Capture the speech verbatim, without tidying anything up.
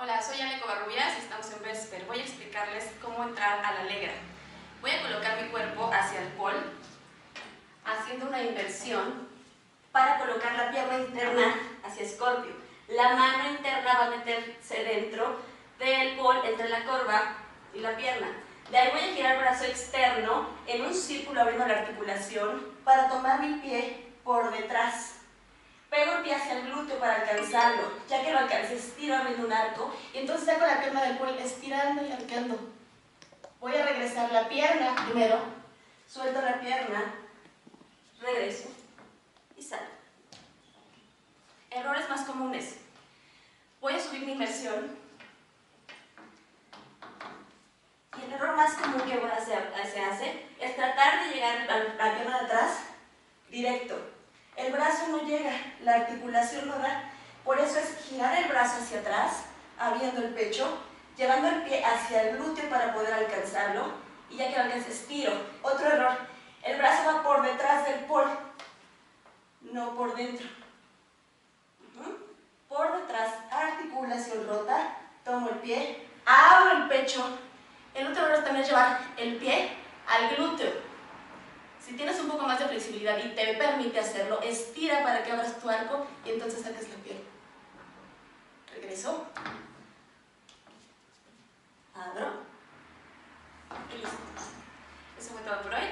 Hola, soy Ale Covarrubias y estamos en Vesper. Voy a explicarles cómo entrar a la Alegra. Voy a colocar mi cuerpo hacia el pol, haciendo una inversión para colocar la pierna interna hacia Escorpio. La mano interna va a meterse dentro del pol, entre la corva y la pierna. De ahí voy a girar el brazo externo en un círculo abriendo la articulación para tomar mi pie por detrás. Pego el pie hacia el glúteo para alcanzarlo. Ya que lo alcance, estiro abriendo un arco y entonces saco la pierna del pol estirando y arqueando. Voy a regresar la pierna primero, suelto la pierna, regreso y salgo. Errores más comunes. Voy a subir mi inversión. Y el error más común que se hace es tratar de llegar a la pierna de atrás directo. El brazo no llega, la articulación no da. Por eso es girar el brazo hacia atrás, abriendo el pecho, llevando el pie hacia el glúteo para poder alcanzarlo. Y ya que lo alcance, estiro. Otro error, el brazo va por detrás del pol, no por dentro. Uh-huh. Por detrás, articulación rota, tomo el pie, abro el pecho. El otro error también es llevar el pie al glúteo. Si tienes un poco más de flexibilidad y te permite hacerlo, estira para que abras tu arco y entonces saques la pierna. Regreso. Abro. Y listo. Eso fue todo por hoy.